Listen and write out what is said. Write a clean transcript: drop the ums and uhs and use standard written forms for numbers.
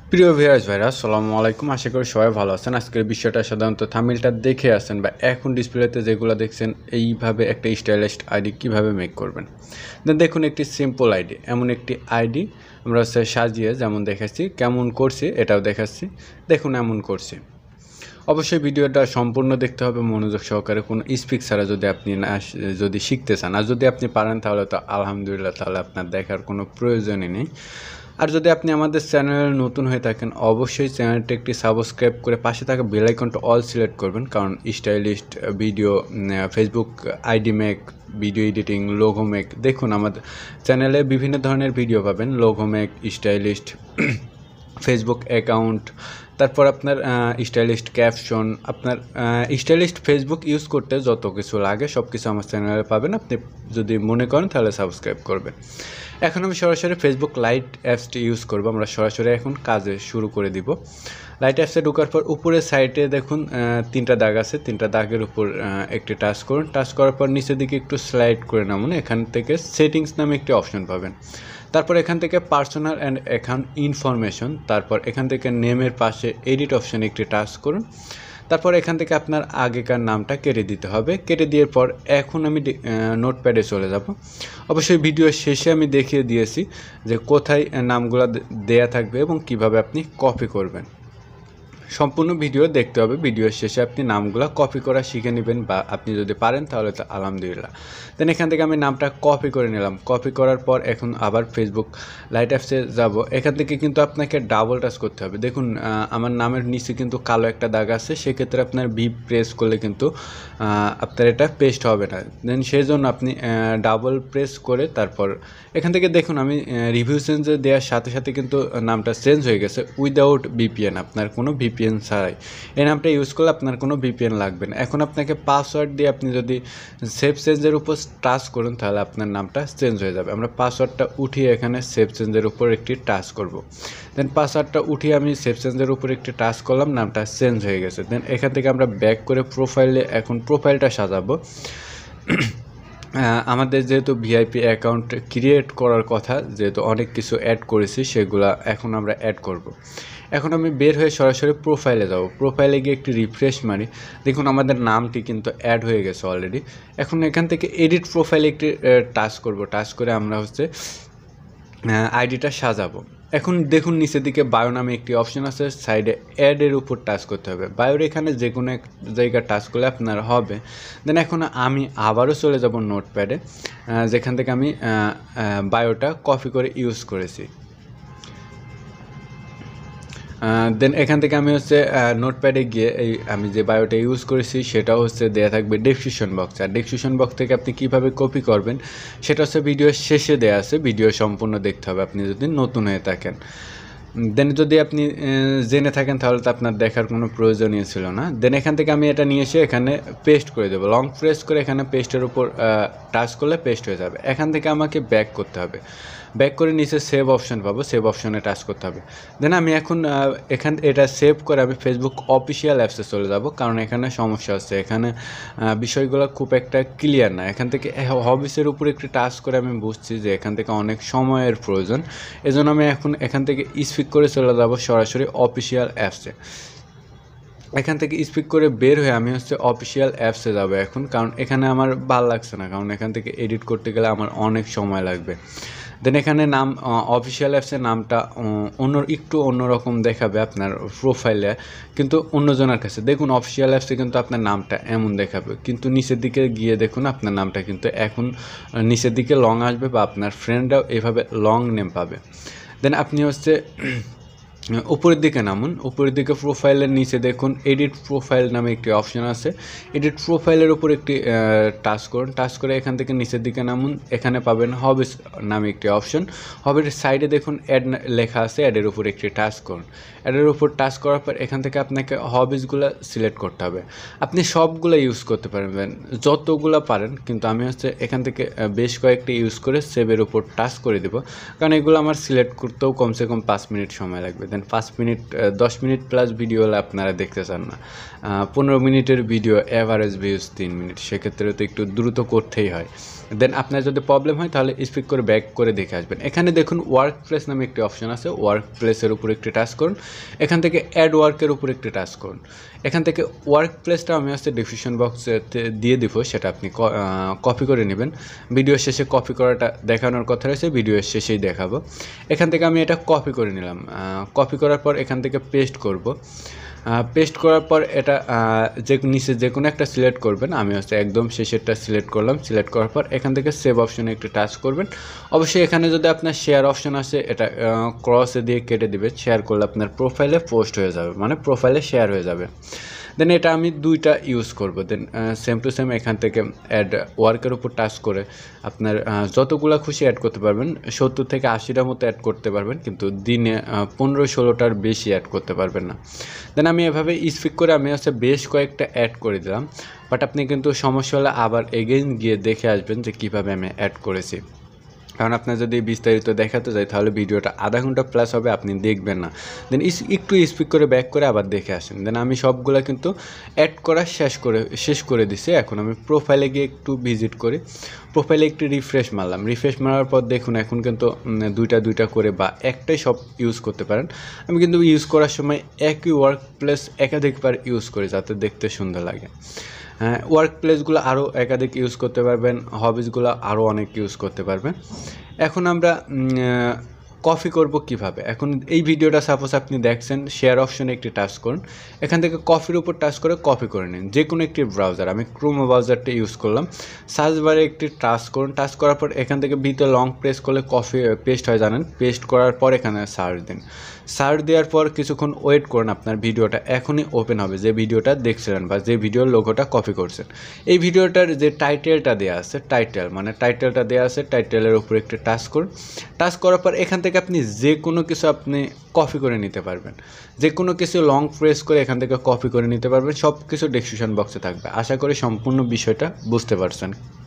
প্রিয় ভিউয়ার্স ভাইরা আসসালামু আলাইকুম। আশা করি সবাই ভালো আছেন। আজকের বিষয়টা সাধারণত থাম্বনেইলটা দেখে আছেন বা এখন ডিসপ্লেতে যেগুলো দেখছেন এইভাবে একটা স্টাইলিশ আইডি কিভাবে মেক করবেন। দেখুন একটি সিম্পল আইডি, এমন একটি আইডি আমরা সাজিয়ে যেমন দেখাচ্ছি কেমন করছি এটাও দেখাচ্ছি। দেখুন এমন করছি। অবশ্যই ভিডিওটা সম্পূর্ণ দেখতে হবে মনোযোগ সহকারে, কোনো স্পিক ছাড়া যদি শিখতে চান। আর যদি আপনি পারেন তাহলে তো আলহামদুলিল্লাহ, তাহলে আপনার দেখার কোনো প্রয়োজনই নেই। আর যদি আপনি আমাদের চ্যানেলে নতুন হয়ে থাকেন অবশ্যই চ্যানেলটি একটি সাবস্ক্রাইব করে পাশে থাকা বেল আইকনটা অল সিলেক্ট করবেন, কারণ stylish video, Facebook ID make, video editing, logo make, দেখুন আমাদের চ্যানেলে বিভিন্ন ধরনের ভিডিও পাবেন। Logo make, stylish Facebook account, তারপর আপনার স্টাইলিশ ক্যাপশন, আপনার স্টাইলিশ ফেসবুক ইউজ করতে যত কিছু লাগে সব কিছু আমার চ্যানেলে পাবেন। আপনি যদি মনে করেন তাহলে সাবস্ক্রাইব করবেন। এখন আমি সরাসরি ফেসবুক লাইট অ্যাপসটি ইউজ করব। আমরা সরাসরি এখন কাজে শুরু করে দিব। লাইট অ্যাপসে ঢোকার পর উপরের সাইডে দেখুন তিনটা দাগ আছে, তিনটা দাগের উপর একটি টাচ করুন। টাচ করার পর নিচের দিকে একটু স্লাইড করে নামুন। এখান থেকে সেটিংস নামে একটি অপশন পাবেন। তারপর এখান থেকে পার্সোনাল অ্যান্ড অ্যাকাউন্ট ইনফরমেশন, তারপর এখান থেকে নেমের পাশে এডিট অপশানে একটি টাচ করুন। তারপর এখান থেকে আপনার আগেকার নামটা কেটে দিতে হবে। কেটে দেওয়ার পর এখন আমি নোটপ্যাডে চলে যাব। অবশ্যই ভিডিওর শেষে আমি দেখিয়ে দিয়েছি যে কোথায় নামগুলো দেয়া থাকবে এবং কিভাবে আপনি কপি করবেন। সম্পূর্ণ ভিডিও দেখতে হবে। ভিডিওর শেষে আপনি নামগুলো কপি করা শিখে নেবেন, বা আপনি যদি পারেন তাহলে তো আলহামদুলিল্লাহ। দেন এখান থেকে আমি নামটা কপি করে নিলাম। কপি করার পর এখন আবার ফেসবুক লাইট অ্যাপসে যাব। এখান থেকে কিন্তু আপনাকে ডাবল টাচ করতে হবে। দেখুন আমার নামের নিচে কিন্তু কালো একটা দাগ আছে, সেক্ষেত্রে আপনার ভি প্রেস করলে কিন্তু আপনার এটা পেস্ট হবে না। দেন সেই জন্য আপনি ডাবল প্রেস করে তারপর এখান থেকে দেখুন আমি রিভিউ চেঞ্জ দেওয়ার সাথে সাথে কিন্তু নামটা চেঞ্জ হয়ে গেছে উইদাউট ভিপিএন, আপনার কোনো ভিপিএন ছাড়াই। এই নামটা ইউজ করলে আপনার কোনো ভিপিএন লাগবে না। এখন আপনাকে পাসওয়ার্ড দিয়ে আপনি যদি সেভ চেঞ্জের উপর টাচ করুন তাহলে আপনার নামটা চেঞ্জ হয়ে যাবে। আমরা পাসওয়ার্ডটা উঠিয়ে এখানে সেভ চেঞ্জের উপর একটি টাচ করব। দেন পাসওয়ার্ডটা উঠিয়ে আমি সেভ চেঞ্জের উপর একটি টাচ করলাম, নামটা চেঞ্জ হয়ে গেছে। দেন এখান থেকে আমরা ব্যাক করে প্রোফাইলে এখন প্রোফাইলটা সাজাবো। আমাদের যেহেতু ভিআইপি অ্যাকাউন্ট ক্রিয়েট করার কথা, যেহেতু অনেক কিছু অ্যাড করেছি সেগুলা এখন আমরা অ্যাড করব। এখন আমি বের হয়ে সরাসরি প্রোফাইলে যাব। প্রোফাইলে গিয়ে একটি রিফ্রেশ মারি। দেখুন আমাদের নামটি কিন্তু অ্যাড হয়ে গেছে অলরেডি। এখন এখান থেকে এডিট প্রোফাইলে একটি টাচ করব। টাচ করে আমরা আইডিটা সাজাবো। এখন দেখুন নিচের দিকে বায়ো নামে একটি অপশন আছে, সাইডে অ্যাডের উপর টাচ করতে হবে। বায়োর এখানে যে কোনো এক জায়গায় টাচ করলে আপনার হবে। দেন এখন আমি আবারও চলে যাব নোটপ্যাডে, যেখান থেকে আমি বায়োটা কপি করে ইউজ করেছি। দেন এখান থেকে আমি নোটপ্যাডে গিয়ে আমি যে বায়োটা ইউজ করেছি সেটা দেয়া থাকবে ডেসক্রিপশন বক্স। আর ডেসক্রিপশন বক্স থেকে আপনি কীভাবে কপি করবেন সেটা ভিডিওর শেষে দেয়া আছে। ভিডিও সম্পূর্ণ দেখতে হবে আপনি যদি নতুন হয়ে থাকেন। দেন যদি আপনি জেনে থাকেন তাহলে তো আপনার দেখার কোনো প্রয়োজনই ছিল না। দেন এখান থেকে আমি এটা নিয়ে এসে এখানে পেস্ট করে দেবো। লং প্রেস করে এখানে পেস্টের উপর টাচ করলে পেস্ট হয়ে যাবে। এখান থেকে আমাকে ব্যাক করতে হবে। ব্যাক করে নিচে সেভ অপশন পাবো, সেভ অপশনে টাচ করতে হবে। দেন আমি এখন এটা সেভ করে আমি ফেসবুক অফিসিয়াল অ্যাপসে চলে যাব, কারণ এখানে সমস্যা হচ্ছে, এখানে বিষয়গুলো খুব একটা ক্লিয়ার না। এখান থেকে হবিসের উপর একটু টাচ করে আমি বুঝছি যে এখান থেকে অনেক সময়ের প্রয়োজন। এজন্য আমি এখন এখান থেকে স্পিক করে চলে যাব সরাসরি অফিসিয়াল অ্যাপসে। এখান থেকে স্পিক করে বের হয়ে আমি অফিসিয়াল অ্যাপসে যাব এখন, কারণ এখানে আমার ভালো লাগছে না, কারণ এখান থেকে এডিট করতে গেলে আমার অনেক সময় লাগবে। দেন এখানে নাম অফিসিয়াল অ্যাপসের নামটা একটু অন্যরকম দেখাবে আপনার প্রোফাইলে, কিন্তু অন্যজনের কাছে। দেখুন অফিসিয়াল অ্যাপসে কিন্তু আপনার নামটা এমন দেখাবে, কিন্তু নিচের দিকে গিয়ে দেখুন আপনার নামটা কিন্তু এখন নিচের দিকে লং আসবে, বা আপনার ফ্রেন্ডরাও এভাবে লং নেম পাবে। দেন আপনি উপরের দিকে নামুন। উপরের দিকে প্রোফাইলের নিচে দেখুন এডিট প্রোফাইল নামে একটি অপশন আছে। এডিট প্রোফাইলের উপর একটি টাচ করুন। টাচ করে এখান থেকে নিচের দিকে নামুন। এখানে পাবেন হবিস নামে একটি অপশন। হবির সাইডে দেখুন অ্যাড লেখা আছে, অ্যাডের উপর একটি টাচ করুন। অ্যাডের উপর টাচ করার পর এখান থেকে আপনাকে হবিসগুলো সিলেক্ট করতে হবে। আপনি সবগুলো ইউজ করতে পারবেন, যতগুলো পারেন, কিন্তু আমি এখান থেকে বেশ কয়েকটি ইউজ করে সেভের উপর টাচ করে দেব, কারণ এগুলো আমার সিলেক্ট করতেও কমসে কম 5 মিনিট সময় লাগবে। দেন দেখছেন 5 মিনিট 10 মিনিট প্লাস ভিডিও হলে আপনারা দেখতে চান না, 15 মিনিটের ভিডিও অ্যাভারেজ ভিউজ 3 মিনিট, সেক্ষেত্রে তো একটু দ্রুত করতেই হয়। দেন আপনার যদি প্রবলেম হয় তাহলে স্পিক করে ব্যাক করে দেখে আসবেন। এখানে দেখুন ওয়ার্ক প্লেস নামে একটি অপশন আছে, ওয়ার্ক প্লেসের উপর একটি টাচ করুন, এখান থেকে অ্যাড ওয়ার্কের উপর একটি টাচ করুন। এখান থেকে ওয়ার্ক প্লেসটা আমি হচ্ছে ডিসক্রিপশন বক্সে দিয়ে দিব, সেটা আপনি কপি করে নেবেন। ভিডিও শেষে কপি করাটা দেখানোর কথা রয়েছে, ভিডিওর শেষেই দেখাবো। এখান থেকে আমি এটা কপি করে নিলাম, কপি করার পর এখান থেকে পেস্ট করব। পেস্ট করার পর এটা নিচে যে কোনো একটা সিলেক্ট করবেন, আমি হচ্ছে একদম শেষেরটা সিলেক্ট করলাম। সিলেক্ট করার পর এখান থেকে সেভ অপশনে একটু টাচ করবেন। অবশ্যই এখানে যদি আপনার শেয়ার অপশন আসে এটা ক্রসে দিয়ে কেটে দিবে, শেয়ার করলে আপনার প্রোফাইলে পোস্ট হয়ে যাবে, মানে প্রোফাইলে শেয়ার হয়ে যাবে। দেন এটা আমি 2টা ইউজ করব। দেন সেম টু সেম এখান থেকে অ্যাড ওয়ার্কের উপর টাচ করে আপনার যতগুলো খুশি অ্যাড করতে পারবেন, 70 থেকে 80টার মতো অ্যাড করতে পারবেন, কিন্তু দিনে 15-16টার বেশি অ্যাড করতে পারবেন না। দেন আমি এভাবে স্পিক করে আমি হচ্ছে বেশ কয়েকটা অ্যাড করে দিলাম, বাট আপনি কিন্তু সমস্যা হলে আবার এগেইন গিয়ে দেখে আসবেন যে কীভাবে আমি অ্যাড করেছি। কারণ আপনার যদি বিস্তারিত দেখাতে যায় তাহলে ভিডিওটা আধা ঘন্টা প্লাস হবে, আপনি দেখবেন না। দেন একটু স্পিক করে ব্যাক করে আবার দেখে আসেন। দেন আমি সবগুলো কিন্তু অ্যাড করা শেষ করে দিছি। এখন আমি প্রোফাইলে গিয়ে একটু ভিজিট করি, প্রোফাইলে একটু রিফ্রেশ মারলাম। রিফ্রেশ মারার পর দেখুন এখন কিন্তু দুইটা করে বা একটাই সব ইউজ করতে পারেন। আমি কিন্তু ইউজ করার সময় একই ওয়ার্ক প্লেস একাধিকবার ইউজ করি যাতে দেখতে সুন্দর লাগে। ওয়ার্ক প্লেসগুলো আরও একাধিক ইউজ করতে পারবেন, হবিসগুলো আরও অনেক ইউজ করতে পারবেন। এখন আমরা কপি করব কিভাবে। এখন এই ভিডিওটা সাপোজ আপনি দেখছেন, শেয়ার অপশনে একটি টাচ করুন, এখান থেকে কপির উপর টাচ করে কপি করে নিন যে কোনো একটি ব্রাউজার। আমি ক্রোম ব্রাউজারটা ইউজ করলাম। সার্চ বারে একটি টাচ করুন, টাচ করার পর এখান থেকে ভিতরে লং প্রেস করলে পেস্ট হয় জানেন। পেস্ট করার পর এখানে সার্চ দিন। সার্চ দেওয়ার পর কিছুক্ষণ ওয়েট করুন, আপনার ভিডিওটা এখনই ওপেন হবে যে ভিডিওটা দেখছিলেন বা যে ভিডিওর লোগোটা কপি করছেন। এই ভিডিওটার যে টাইটেলটা দেওয়া আছে, টাইটেলটা দেওয়া আছে, টাইটেলের উপর একটু টাচ করুন। টাচ করার পর এখান থেকে আপনি যে কোনো কিছু আপনি কপি করে নিতে পারবেন, যে কোনো কিছু লং প্রেস করে এখান থেকে কপি করে নিতে পারবেন। সব কিছু ডেসক্রিপশন বক্সে থাকবে। আশা করি সম্পূর্ণ বিষয়টা বুঝতে পারছেন।